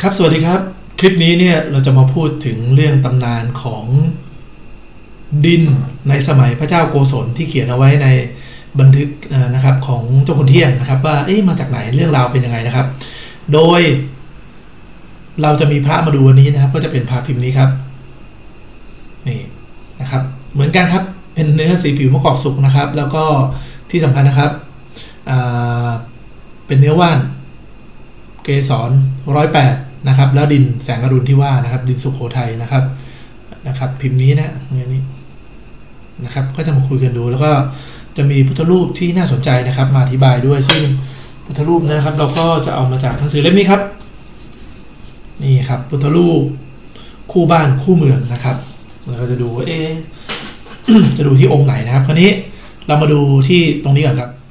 ครับสวัสดีครับคลิปนี้เนี่ยเราจะมาพูดถึงเรื่องตำนานของดินในสมัยพระเจ้าโกศลที่เขียนเอาไว้ในบันทึกนะครับของเจ้าคุณเที่ยงนะครับว่ามาจากไหนเรื่องราวเป็นยังไงนะครับโดยเราจะมีพระมาดูวันนี้นะครับก็จะเป็นพระพิมพ์นี้ครับนี่นะครับเหมือนกันครับเป็นเนื้อสีผิวมะกอกสุกนะครับแล้วก็ที่สำคัญนะครับเป็นเนื้อว่านเกสร108นะครับแล้วดินแสงอรุณที่ว่านะครับดินสุโขทัยนะครับพิมพ์นี้นะอย่างนี้นะครับก็จะมาคุยกันดูแล้วก็จะมีพุทธรูปที่น่าสนใจนะครับมาอธิบายด้วยซึ่งพุทธรูปนะครับเราก็จะเอามาจากหนังสือเล่มนี้ครับนี่ครับพุทธรูปคู่บ้านคู่เมืองนะครับเราจะดูว่าจะดูที่องค์ไหนนะครับคราวนี้เรามาดูที่ตรงนี้ก่อนครับ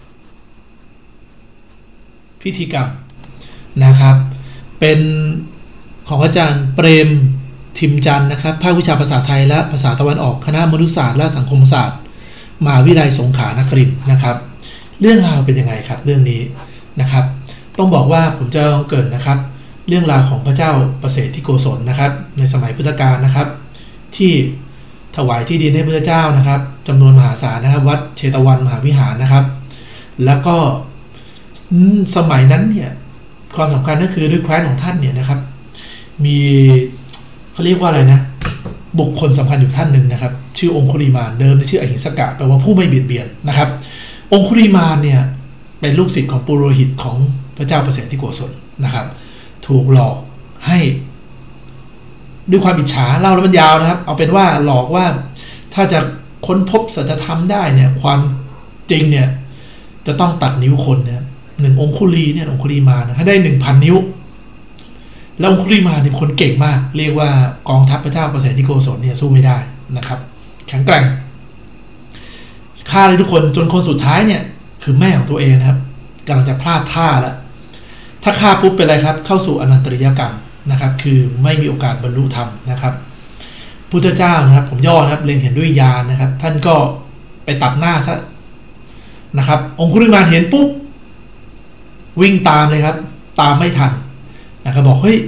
พิธีกรรมนะครับเป็นของอาจารย์เปรมทิมจันทร์นะครับภาควิชาภาษาไทยและภาษาตะวันออกคณะมนุษยศาสตร์และสังคมศาสตร์มหาวิทยาลัยสงขลานครินทร์นะครับเรื่องราวเป็นยังไงครับเรื่องนี้นะครับต้องบอกว่าผมจะเกริ่นนะครับเรื่องราวของพระเจ้าประเสริฐที่โกศลนะครับในสมัยพุทธกาลนะครับที่ถวายที่ดินให้พระเจ้านะครับจำนวนมหาศาลนะครับวัดเชตวันมหาวิหารนะครับแล้วก็สมัยนั้นเนี่ยความสำคัญก็คือด้วยแคว้นของท่านเนี่ยนะครับมีเขาเรียกว่าอะไรนะบุคคลสำคัญอยู่ท่านหนึ่งนะครับชื่อองคุลิมานเดิมชื่ออหิงสกะแปลว่าผู้ไม่เบียดเบียนนะครับองคุลิมานเนี่ยเป็นลูกศิษย์ของปุโรหิตของพระเจ้าประเสริฐที่โกศลนะครับถูกหลอกให้ด้วยความอิจฉาเล่าแล้วมันยาวนะครับเอาเป็นว่าหลอกว่าถ้าจะค้นพบสัจธรรมได้เนี่ยความจริงเนี่ยจะต้องตัดนิ้วคนเนี่ย1องคุลีเนี่ยองคุลีมานะให้ได้ 1,000 นิ้วแล้วองคุลีมาเนี่ยคนเก่งมากเรียกว่ากองทัพพระเจ้าประเสริฐที่โกศลเนี่ยสู้ไม่ได้นะครับแข็งแกร่งฆ่าเลยทุกคนจนคนสุดท้ายเนี่ยคือแม่ของตัวเองนะครับกำลังจะพลาดท่าแล้วถ้าฆ่าปุ๊บเป็นอะไรครับเข้าสู่อนันตริยกรรมนะครับคือไม่มีโอกาสบรรลุธรรมนะครับพุทธเจ้านะครับผมย่อนะครับเล็งเห็นด้วยญาณนะครับท่านก็ไปตัดหน้าซะนะครับองคุลิมานเห็นปุ๊บวิ่งตามเลยครับตามไม่ทันนะครับบอกเฮ้ย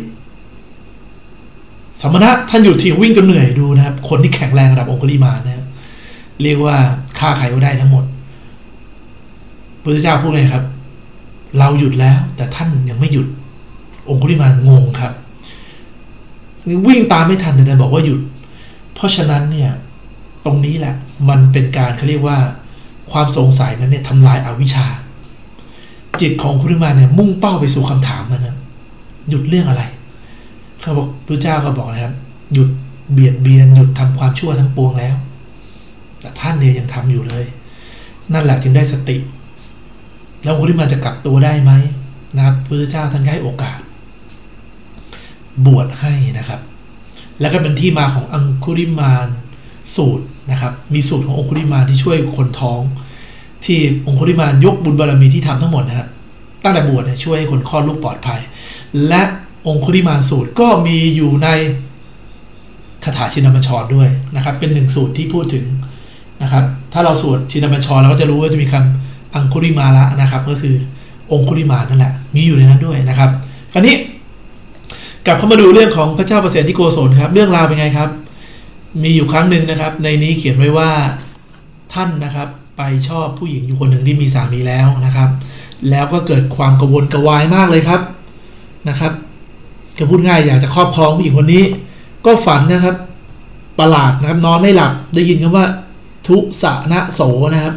สมณะท่านหยุดทีวิ่งจนเหนื่อยดูนะครับคนที่แข็งแรงระดับองคุลิมานนะเรียกว่าฆ่าใครก็ได้ทั้งหมดพระเจ้าพูดไงครับเราหยุดแล้วแต่ท่านยังไม่หยุดองคุลิมานงงครับวิ่งตามไม่ทันแต่บอกว่าหยุดเพราะฉะนั้นเนี่ยตรงนี้แหละมันเป็นการเขาเรียกว่าความสงสัยนั้นเนี่ยทำลายอวิชชาจิตขององคุลิมานเนี่ยมุ่งเป้าไปสู่คำถามนั้นนะหยุดเรื่องอะไรเขาบอกพระเจ้าก็บอกนะครับหยุดเบียดเบียนหยุดทำความชั่วทั้งปวงแล้วแต่ท่านเนี่ยยังทำอยู่เลยนั่นแหละจึงได้สติแล้วองคุลิมานจะกลับตัวได้ไหมนะครับพระเจ้าท่านให้โอกาสบวชให้นะครับแล้วก็เป็นที่มาขององคุลิมานสูตรนะครับมีสูตรขององคุลิมานที่ช่วยคนท้องที่องคุลิมานยกบุญบารมีที่ทำทั้งหมดนะครับตั้งแต่บวชเนี่ยช่วยให้คนคลอดลูกปลอดภัยและองคุลิมานสูตรก็มีอยู่ในคาถาชินบัญชรด้วยนะครับเป็น1สูตรที่พูดถึงนะครับถ้าเราสวดชินบัญชรเราก็จะรู้ว่าจะมีคำอังคุลิมาละนะครับก็คือองคุลิมานนั่นแหละมีอยู่ในนั้นด้วยนะครับคราวนี้กลับเข้ามาดูเรื่องของพระเจ้าประเสริฐที่โกศลครับเรื่องราวเป็นไงครับมีอยู่ครั้งหนึ่งนะครับในนี้เขียนไว้ว่าท่านนะครับไปชอบผู้หญิงอยู่คนหนึ่งที่มีสามีแล้วนะครับแล้วก็เกิดความกระวนกระวายมากเลยครับนะครับก็พูดง่ายอยากจะครอบครองผู้หญิงคนนี้ก็ฝันนะครับประหลาดนะครับนอนไม่หลับได้ยินคำว่าทุสนะโสนะครับ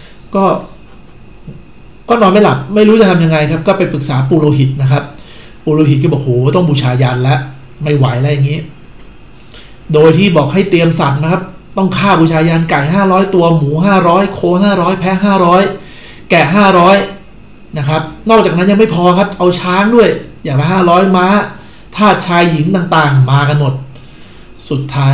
ก็นอนไม่หลับไม่รู้จะทำยังไงครับก็ไปปรึกษาปุโรหิตนะครับปุโรหิตก็บอกโหต้องบูชายันแล้วไม่ไหวแล้วอย่างนี้โดยที่บอกให้เตรียมสัตว์นะครับต้องฆ่าบูชายันไก่500ตัวหมู500โค500แพะ500แกะ500นะครับนอกจากนั้นยังไม่พอครับเอาช้างด้วยอย่างละ500ม้าทาสชายหญิงต่างๆมากันหมดสุดท้าย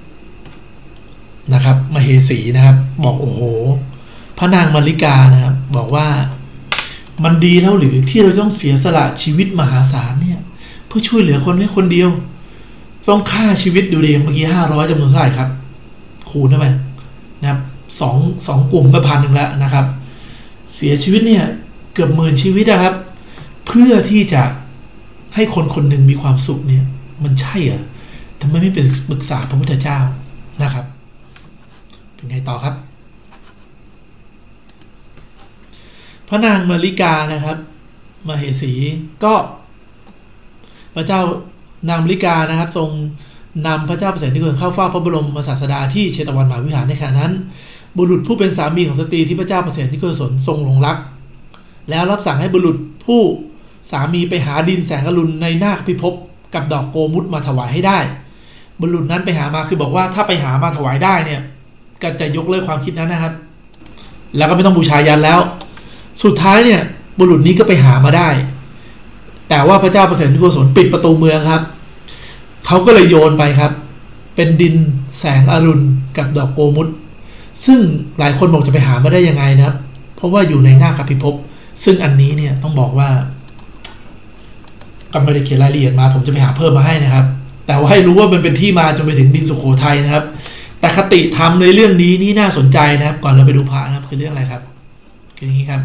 นะครับมเหสีนะครับบอกโอ้โหพระนางมาริกานะครับบอกว่ามันดีแล้วหรือที่เราต้องเสียสละชีวิตมหาศาลเนี่ยเพื่อช่วยเหลือคนแค่คนเดียวต้องฆ่าชีวิตดูดิเมื่อกี้500จำนวนเท่าไหร่ครับคูณได้ไหมนะครับสองกลุ่มก็1,000แล้วนะครับเสียชีวิตเนี่ยเกือบ10,000ชีวิตนะครับเพื่อที่จะให้คนคนหนึ่งมีความสุขเนี่ยมันใช่เหรอทำไมไม่ไปปรึกษาพระพุทธเจ้านะครับเป็นไงต่อครับพระนางมาริกานะครับมเหสีก็พระเจ้านางมาริกานะครับทรงนำพระเจ้าประเสริฐนิโคลเข้าเฝ้าพระบรมศาสดาที่เชตวันมหาวิหารในขณะนั้นบุรุษผู้เป็นสามีของสตรีที่พระเจ้าประเสริฐนิโคลทรงหลงรักแล้วรับสั่งให้บุรุษผู้สามีไปหาดินแสงอรุณในนาคพิภพกับดอกโกมุตมาถวายให้ได้บุรุษนั้นไปหามาคือบอกว่าถ้าไปหามาถวายได้เนี่ยก็จะยกเลิกความคิดนั้นนะครับแล้วก็ไม่ต้องบูชายันแล้วสุดท้ายเนี่ยบุรุษนี้ก็ไปหามาได้แต่ว่าพระเจ้าประเสริฐนิโคลปิดประตูเมืองครับเขาก็เลยโยนไปครับเป็นดินแสงอรุณกับดอกโกมุตซึ่งหลายคนบอกจะไปหามาได้ยังไงนะครับเพราะว่าอยู่ในนาคพิภพซึ่งอันนี้เนี่ยต้องบอกว่าก็ไม่ได้เขียนรายละเอียดมาผมจะไปหาเพิ่มมาให้นะครับแต่ว่าให้รู้ว่ามันเป็นที่มาจนไปถึงดินสุโขทัยนะครับแต่คติธรรมในเรื่องนี้นี่น่าสนใจนะครับก่อนเราไปดูพระนะครับคือเรื่องอะไรครับคืออย่างนี้ครับ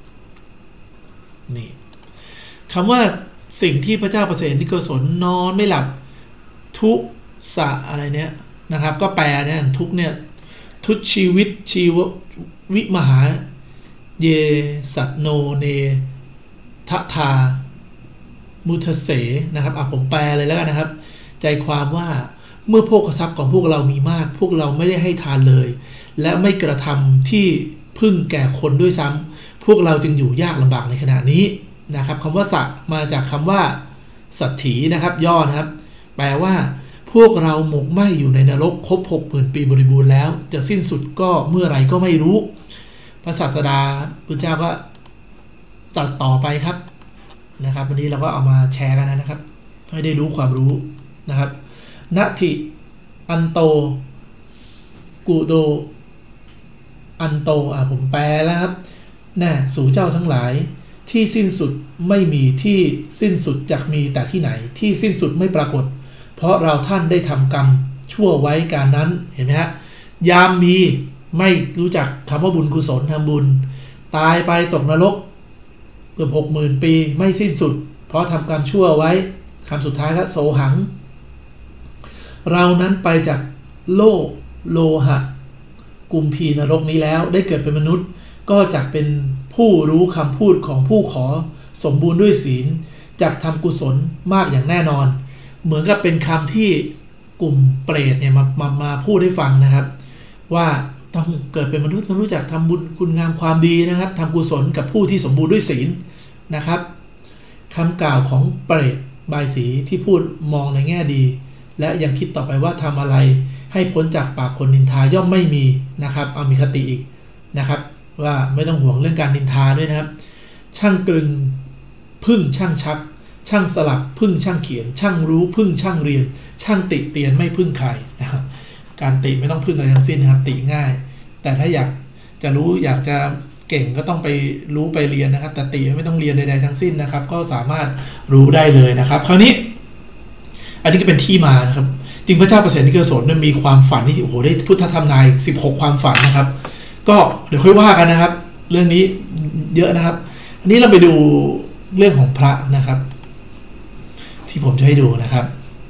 นี่คำว่าสิ่งที่พระเจ้าประเสริฐนิโคลนอนไม่หลับทุสะอะไรเนี้ยนะครับก็แปลเนี่ยทุกเนี่ยทุชีวิตชีววิมหาเยสัตโนเนทธามุทเสนะครับผมแปลเลยแล้วกันนะครับใจความว่าเมื่อโภคทรัพย์ของพวกเรามีมากพวกเราไม่ได้ให้ทานเลยและไม่กระทำที่พึ่งแก่คนด้วยซ้ำพวกเราจึงอยู่ยากลำบากในขณะนี้นะครับคำว่าสัตมาจากคำว่าสัตถีนะครับย่อนะครับแปลว่าพวกเราหมกไหมอยู่ในนรกครบ 60,000 ปีบริบูรณ์แล้วจะสิ้นสุดก็เมื่อไรก็ไม่รู้พระศาสดาพุทธเจ้าก็ตัดต่อไปครับนะครับวันนี้เราก็เอามาแชร์กันนะครับให้ได้รู้ความรู้นะครับนัตถิอันโตกุโดอันโตผมแปลแล้วครับแน่สู่เจ้าทั้งหลายที่สิ้นสุดไม่มีที่สิ้นสุดจักมีแต่ที่ไหนที่สิ้นสุดไม่ปรากฏเพราะเราท่านได้ทำกรรมชั่วไว้การนั้นเห็นไหมฮะยามมีไม่รู้จักคำว่าบุญกุศลทำบุญตายไปตกนรกเกือบ 60,000 ปีไม่สิ้นสุดเพราะทำกรรมชั่วไว้คำสุดท้ายครับโสหังเรานั้นไปจากโลหะกุมพีนรกนี้แล้วได้เกิดเป็นมนุษย์ก็จักเป็นผู้รู้คำพูดของผู้ขอสมบูรณ์ด้วยศีลจักทำกุศลมากอย่างแน่นอนเหมือนกับเป็นคำที่กลุ่มเปรตเนี่ยมาพูดให้ฟังนะครับว่าต้องเกิดเป็นมนุษย์ต้องรู้จักทำบุญคุณงามความดีนะครับทำกุศลกับผู้ที่สมบูรณ์ด้วยศีลนะครับคำกล่าวของเปรตบายสีที่พูดมองในแง่ดีและยังคิดต่อไปว่าทำอะไรให้พ้นจากปากคนนินทาย่อมไม่มีนะครับเอามีคติอีกนะครับว่าไม่ต้องห่วงเรื่องการนินทาด้วยนะครับช่างกลึงพึ่งช่างชักช่างสลักพึ่งช่างเขียนช่างรู้พึ่งช่างเรียนช่างติเตียนไม่พึ่งใครนะครับการติไม่ต้องพึ่งอะไรทั้งสิ้นนะครับติง่ายแต่ถ้าอยากจะรู้อยากจะเก่งก็ต้องไปรู้ไปเรียนนะครับแต่ติไม่ต้องเรียนใดๆทั้งสิ้นนะครับก็สามารถรู้ได้เลยนะครับคราวนี้อันนี้ก็เป็นที่มานะครับจริงพระเจ้าประเสริฐนิโคลมีความฝันที่โอ้โหได้พุทธธรรมนาย16ความฝันนะครับก็เดี๋ยวค่อยว่ากันนะครับเรื่องนี้เยอะนะครับอันนี้เราไปดูเรื่องของพระนะครับที่ผมจะให้ดูนะครับ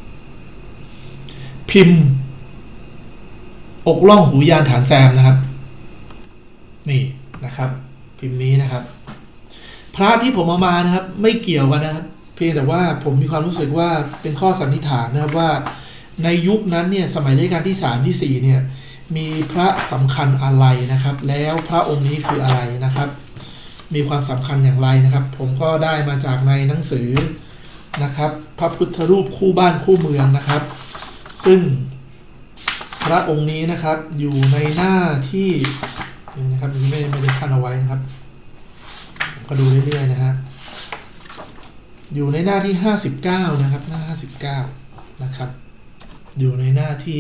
พิมพ์อกล่องหูยานฐานแซมนะครับนี่นะครับพิมพ์นี้นะครับพระที่ผมเอามานะครับไม่เกี่ยวกันนะครับเพียงแต่ว่าผมมีความรู้สึกว่าเป็นข้อสันนิษฐานนะครับว่าในยุคนั้นเนี่ยสมัยรัชกาลที่3ที่4เนี่ยมีพระสำคัญอะไรนะครับแล้วพระองค์นี้คืออะไรนะครับมีความสำคัญอย่างไรนะครับผมก็ได้มาจากในหนังสือนะครับพระพุทธรูปคู่บ้านคู่เมืองนะครับซึ่งพระองค์นี้นะครับอยู่ในหน้าที่นี่นะครับนี้ไม่ได้ขั้นเอาไว้นะครับก็ดูเรื่อยๆนะฮะอยู่ในหน้าที่59นะครับหน้า59นะครับอยู่ในหน้าที่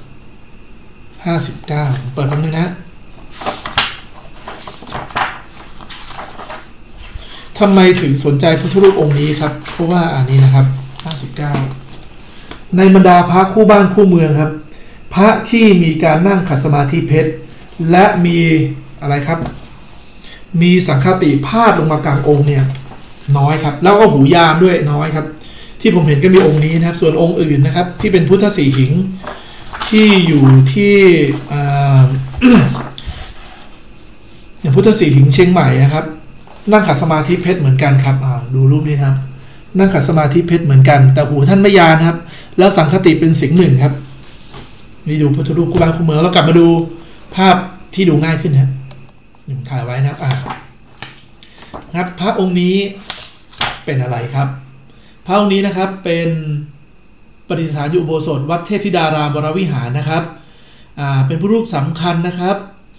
59เปิดแป๊บนึงนะทำไมถึงสนใจพุทธรูปองค์นี้ครับเพราะว่าอันนี้นะครับ59ในบรรดาพระคู่บ้านคู่เมืองครับพระที่มีการนั่งขัดสมาธิเพชรและมีอะไรครับมีสังฆติพาดลงมากลางองค์เนี่ยน้อยครับแล้วก็หูยามด้วยน้อยครับที่ผมเห็นก็มีองค์นี้นะครับส่วนองค์อื่นนะครับที่เป็นพุทธสีหิงที่อยู่ที่อย่างพุทธสีหิงเชียงใหม่นะครับนั่งขัดสมาธิเพชรเหมือนกันครับดูรูปนี้ครับนั่งขัดสมาธิเพชรเหมือนกันแต่หูท่านไม่ยานครับแล้วสังคติเป็นสิงห์หนึ่งครับนี่ดูพุทธรูปคู่บ้านคู่เมืองแล้วกลับมาดูภาพที่ดูง่ายขึ้นนะถ่ายไว้นะครับพระองค์นี้เป็นอะไรครับพระองค์นี้นะครับเป็นประดิษฐานอยู่อุโบสถวัดเทพธิดารามวรวิหารนะครับเป็นพุทธรูปสำคัญนะครับ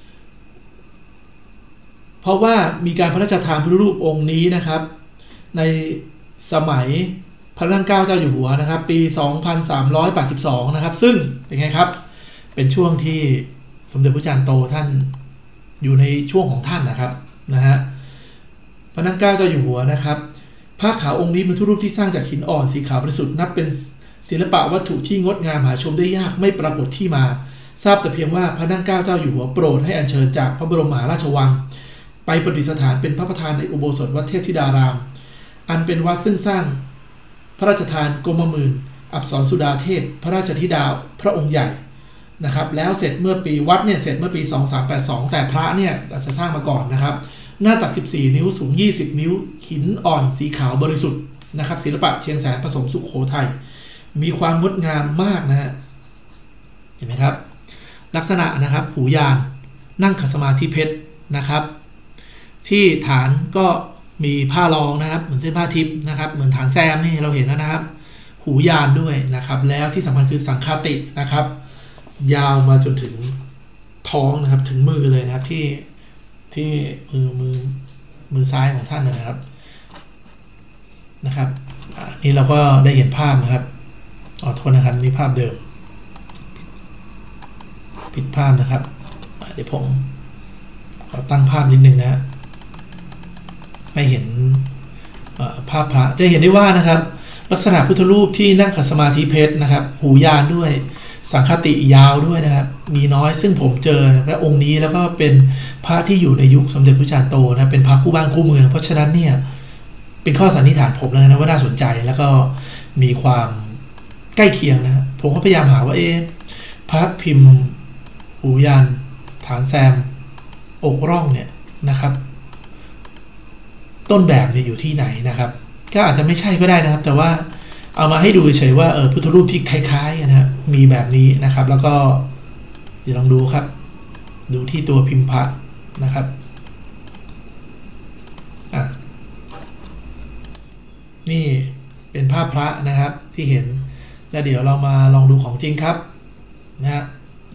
เพราะว่ามีการพระราชทานพุทธรูปองค์นี้นะครับในสมัยพระนั่งเกล้าเจ้าอยู่หัวนะครับปี 2382 นะครับซึ่งเป็นไงครับเป็นช่วงที่สมเด็จพระจารย์โตท่านอยู่ในช่วงของท่านนะครับพระนั่งเกล้าเจ้าอยู่หัวนะครับผ้าขาวองค์นี้เป็นพุทธรูปที่สร้างจากหินอ่อนสีขาวบริสุทธิ์นับเป็นศิลปะวัตถุที่งดงามหาชมได้ยากไม่ปรากฏที่มาทราบแต่เพียงว่าพระนั่งเกล้าเจ้าอยู่หัวโปรดให้อัญเชิญจากพระบรมมหาราชวังไปประดิษฐานเป็นพระประธานในอุโบสถวัดเทพธิดารามอันเป็นวัดซึ่งสร้างพระราชทานกรมหมื่นอักษรสุดาเทพพระราชธิดาพระองค์ใหญ่นะครับแล้วเสร็จเมื่อปีวัดเนี่ยเสร็จเมื่อปี 2382 แต่พระเนี่ยจะสร้างมาก่อนนะครับหน้าตัก14 นิ้วสูง20 นิ้วหินอ่อนสีขาวบริสุทธิ์นะครับศิลปะเชียงแสนผสมสุโขทัยมีความงดงามมากนะฮะเห็นไหมครับลักษณะนะครับหูยานนั่งขัดสมาธิเพชรนะครับที่ฐานก็มีผ้ารองนะครับเหมือนเส้นผ้าทิพย์นะครับเหมือนฐานแซมนี่เราเห็นนะครับหูยานด้วยนะครับแล้วที่สำคัญคือสังฆตินะครับยาวมาจนถึงท้องนะครับถึงมือเลยนะครับที่มือซ้ายของท่านนะครับนี่เราก็ได้เห็นภาพนะครับโทษนะครับนี่ภาพเดิมผิดภาพนะครับเดี๋ยวผมขอตั้งภาพนิดนึงนะให้เห็นภาพพระจะเห็นได้ว่านะครับลักษณะพุทธรูปที่นั่งขัดสมาธิเพชรนะครับหูยานด้วยสังคติยาวด้วยนะครับมีน้อยซึ่งผมเจอและองค์นี้แล้วก็เป็นพระที่อยู่ในยุคสมเด็จพระจารย์โตนะเป็นพระคู่บ้านคู่เมืองเพราะฉะนั้นเนี่ยเป็นข้อสันนิษฐานผมแล้วนะว่าน่าสนใจแล้วก็มีความใกล้เคียงนะผมก็พยายามหาว่าพระพิมพ์หูยานฐานแซมอกร่องเนี่ยนะครับต้นแบบเนี่ยอยู่ที่ไหนนะครับก็อาจจะไม่ใช่ก็ได้นะครับแต่ว่าเอามาให้ดูเฉยๆว่าพุทธรูปที่คล้ายๆนะครับมีแบบนี้นะครับแล้วก็เดี๋ยวลองดูครับดูที่ตัวพิมพ์พระนะครับนี่เป็นภาพพระนะครับที่เห็นแล้วเดี๋ยวเรามาลองดูของจริงครับนะฮะ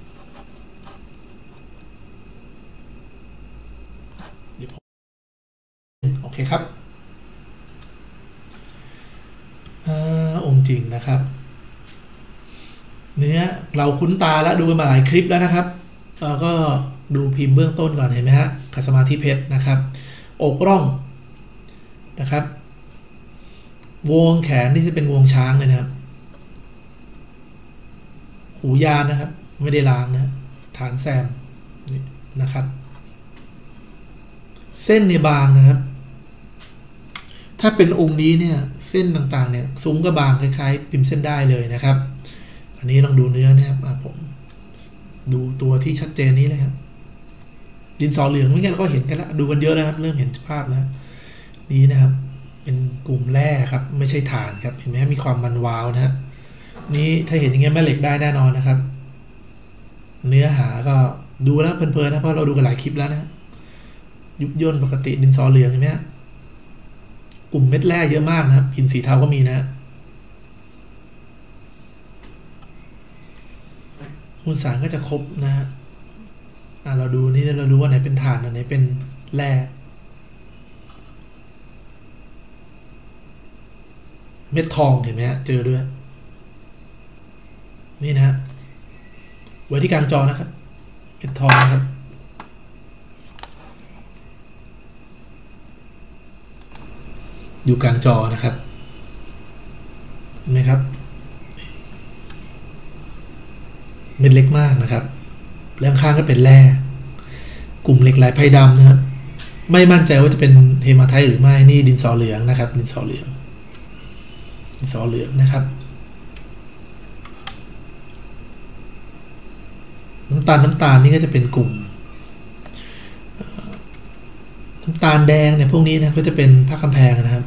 โอเคครับองค์จริงนะครับเนื้อเราคุ้นตาแล้วดูมาหลายคลิปแล้วนะครับเราก็ดูพิมพ์เบื้องต้นก่อนเห็นไหมฮะขัดสมาธิเพชรนะครับอกร่องนะครับวงแขนนี่จะเป็นวงช้างเลยนะครับหูยานนะครับไม่ได้ล้างนะฐานแซมนี่นะครับเส้นในบางนะครับถ้าเป็นองค์นี้เนี่ยเส้นต่างๆเนี่ยซุ้มกับบางคล้ายๆพิมพ์เส้นได้เลยนะครับอันนี้ลองดูเนื้อนะครับผมดูตัวที่ชัดเจนนี้เลยครับดินสอเหลืองไม่งั้นก็เห็นกันแล้วดูกันเยอะนะครับเริ่มเห็นภาพแล้วนี้นะครับเป็นกลุ่มแร่ครับไม่ใช่ฐานครับเห็นไหมมีความมันวาวนะฮะนี้ถ้าเห็นอย่างเงี้ยแม่เหล็กได้แน่นอนนะครับเนื้อหาก็ดูแล้วเพลินๆนะเพราะเราดูกันหลายคลิปแล้วนะยุบย่นปกติดินสอเหลืองเห็นไหมกลุ่มเม็ดแร่เยอะมากนะครับหินสีเทาก็มีนะมวลสารก็จะครบนะฮะเราดูนี่เราดูว่าไหนเป็นถ่านอันไหนเป็นแร่เม็ดทองเห็นไหมฮะเจอด้วยนี่นะฮะไว้ที่กลางจอนะครับเม็ดทองนะครับอยู่กลางจอนะครับเห็นไหมครับเม็ดเล็กมากนะครับแล้วข้างก็เป็นแร่กลุ่มเหล็กไหลไพดำนะครับไม่มั่นใจว่าจะเป็นเฮมาไทต์หรือไม่นี่ดินสอเหลืองนะครับดินสอเหลืองดินสอเหลืองนะครับน้ำตาลนี่ก็จะเป็นกลุ่มน้ำตาลแดงเนี่ยพวกนี้นะก็จะเป็นผ้ากำแพงนะครับ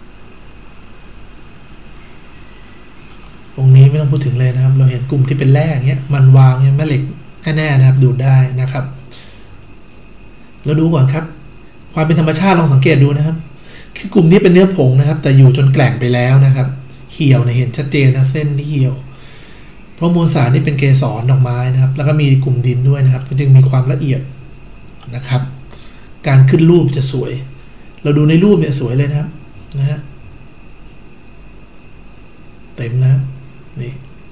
ตรงนี้ไม่ต้องพูดถึงเลยนะครับเราเห็นกลุ่มที่เป็นแร่เงี้ยมันวางเนี่ยแม่เหล็กแน่ๆนะครับดูดได้นะครับเราดูก่อนครับความเป็นธรรมชาติลองสังเกตดูนะครับคือกลุ่มนี้เป็นเนื้อผงนะครับแต่อยู่จนแกร่งไปแล้วนะครับเหี่ยวเนี่ยเห็นชัดเจนนะเส้นที่เหี่ยวเพราะมวลสารนี่เป็นเกสรดอกไม้นะครับแล้วก็มีกลุ่มดินด้วยนะครับจึงมีความละเอียดนะครับการขึ้นรูปจะสวยเราดูในรูปเนี่ยสวยเลยนะครับนะฮะเต็มนะนี่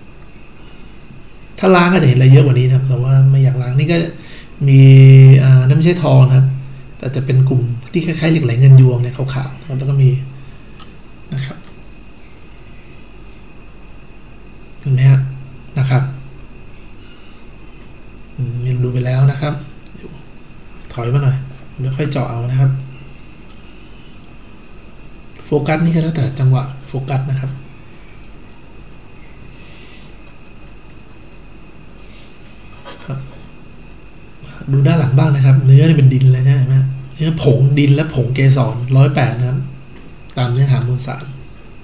ถ้าล้างก็จะเห็นอะไรเยอะกว่านี้นะครับแต่ว่าไม่อยากล้างนี่ก็มีนั่นไม่ใช่ทองนะครับแต่จะเป็นกลุ่มที่คล้ายๆเหล็กไหลเงินยวงเนี่ยขาวๆนะครับแล้วก็มีนะครับเห็นไหมฮะนะครับดูไปแล้วนะครับถอยมาหน่อยเดี๋ยวค่อยเจาะเอานะครับโฟกัสนี่ก็แล้วแต่จังหวะโฟกัสนะครับครับดูด้านหลังบ้างนะครับเนื้อนี่เป็นดินเลยนะเห็นไหมเนื้อผงดินและผงเกสร108นะครับตามเนื้อหามวลสาร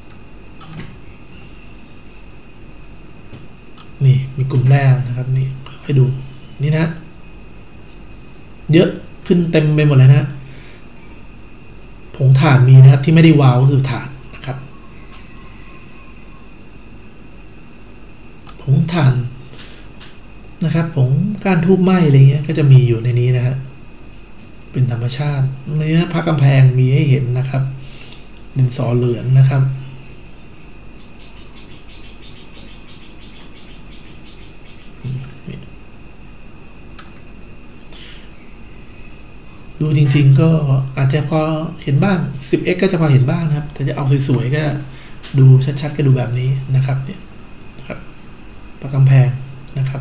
นี่มีกลุ่มแร่นะครับนี่ค่อยดูนี่นะเยอะขึ้นเต็มไปหมดเลยนะผงถ่านมีนะครับที่ไม่ได้วาวคือถ่านนะครับผงถ่านนะครับผงก้านทูบไหมอะไรเงี้ยก็จะมีอยู่ในนี้นะฮะเป็นธรรมชาติเนื้อผ้ากำแพงมีให้เห็นนะครับดินสอเหลืองนะครับดูจริงๆก็อาจจะพอเห็นบ้าง 10x ก็จะพอเห็นบ้างนะครับแต่จะเอาสวยๆก็ดูชัดๆก็ดูแบบนี้นะครับเนี่ยครับปากกำแพงนะครับ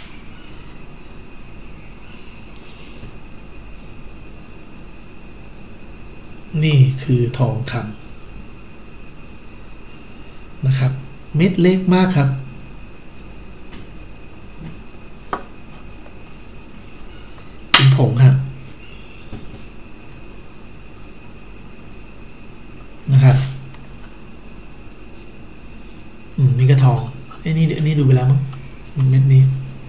นี่คือทองคำนะครับเม็ดเล็กมากครับเป็นผงครับนะครับนี่ก็ทองไอ้นี่ดูไปแล้วมั้งเม็ดนี้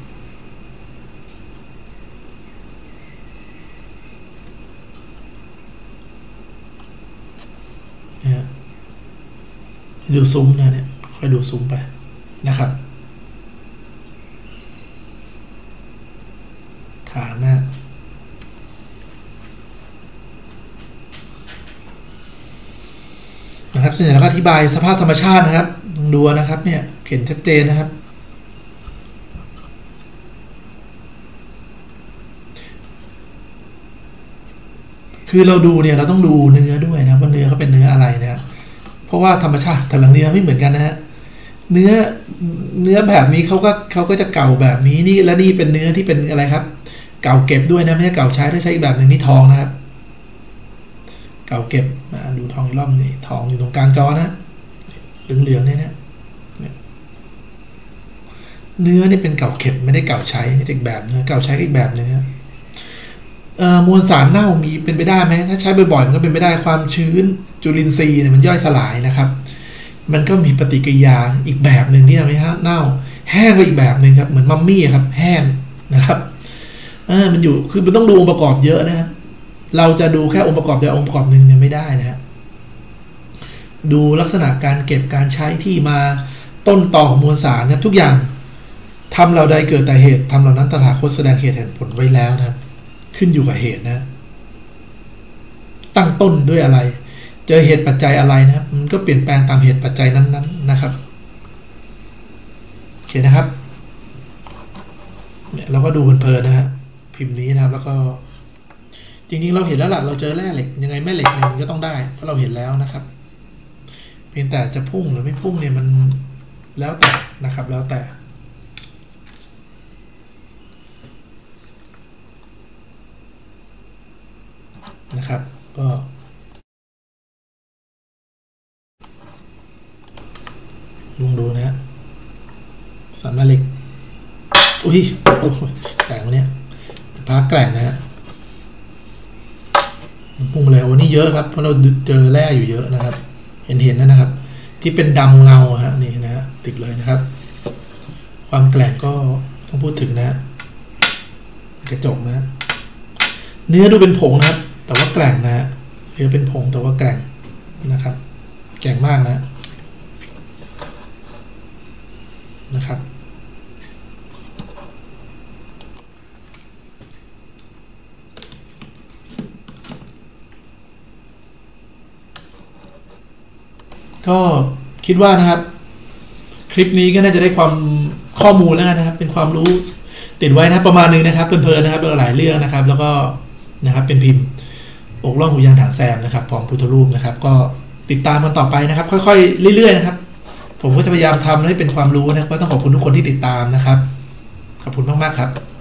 ดูซุ้มนะเนี่ยค่อยดูซุ้มไปนะครับฐานนะครับส่วนใหญ่เราก็อธิบายสภาพธรรมชาตินะครับดูนะครับเนี่ยเห็นชัดเจนนะครับคือเราดูเนี่ยเราต้องดูเนื้อด้วยนะว่าเนื้อเขาเป็นเนื้ออะไรนะเพราะว่าธรรมชาติแต่ละเนื้อไม่เหมือนกันนะฮะเนื้อแบบนี้เขาก็จะเก่าแบบนี้นี่และนี่เป็นเนื้อที่เป็นอะไรครับเก่าเก็บด้วยนะไม่ใช่เก่าใช้ถ้าใช้อีกแบบหนึ่งนี่ทองนะครับเก่าเก็บดูทองอีกรอบนี่ทองอยู่ตรงกลางจอนะเหลืองๆเนี่ยนะเนื้อนี่เป็นเก่าเก็บไม่ได้เก่าใช้อีกแบบเนื้อเก่าใช้อีกแบบนึงครับมวลสารเน่ามีเป็นไปได้ไหมถ้าใช้บ่อยๆมันก็เป็นไปได้ความชื้นจุลินทรีย์เนี่ยมันย่อยสลายนะครับมันก็มีปฏิกิริยาอีกแบบหนึ่งที่ทำให้เน่าแห้งไปอีกแบบหนึ่งครับเหมือนมัมมี่ครับแห้งนะครับมันอยู่คือมันต้องดูองค์ประกอบเยอะนะครับเราจะดูแค่องค์ประกอบเดียวองค์ประกอบหนึ่งเนี่ยไม่ได้นะฮะดูลักษณะการเก็บการใช้ที่มาต้นตอของมวลสารครับทุกอย่างทำเราใดเกิดแต่เหตุทำเหล่านั้นตถาคตแสดงเหตุแห่งผลไว้แล้วนะครับขึ้นอยู่กับเหตุนะตั้งต้นด้วยอะไรเจอเหตุปัจจัยอะไรนะครับมันก็เปลี่ยนแปลงตามเหตุปัจจัยนั้นๆนะครับโอเคนะครับเนี่ยเราก็ดูเพลินๆนะฮะพิมพ์นี้นะครับแล้วก็จริงๆเราเห็นแล้วล่ะเราเจอแร่เหล็กยังไงแม่เหล็กเนี่ยมันก็ต้องได้เพราะเราเห็นแล้วนะครับเพียงแต่จะพุ่งหรือไม่พุ่งเนี่ยมันแล้วแต่นะครับแล้วแต่นะครับก็ลองดูนะฮะสามแม่เหล็กอุ้ยแกร่งวะเนี่ยพาแกร่งนะฮะพุ่งเลยโอ้นี่เยอะครับเพราะเราเจอแร่อยู่เยอะนะครับ เห็นนะครับ ที่เป็นดำเงาฮะนี่นะฮะติดเลยนะครับ ความแกร่งก็ต้องพูดถึงนะกระจกนะเนื้อดูเป็นผงนะครับแต่ว่าแกร่งนะฮะเนื้อเป็นผงแต่ว่าแกร่งนะครับ แกร่งมากนะครับก็คิดว่านะครับคลิปนี้ก็น่าจะได้ความข้อมูลแล้วกันนะครับเป็นความรู้ติดไว้นะประมาณนึงนะครับเพลินๆนะครับหลายเรื่องนะครับแล้วก็นะครับเป็นพิมพ์อกล่องหูยานฐานแซมนะครับของพุทธรูปนะครับก็ติดตามกันต่อไปนะครับค่อยๆเรื่อยๆนะครับผมก็จะพยายามทำให้เป็นความรู้นะก็ต้องขอบคุณทุกคนที่ติดตามนะครับขอบคุณมากๆครับ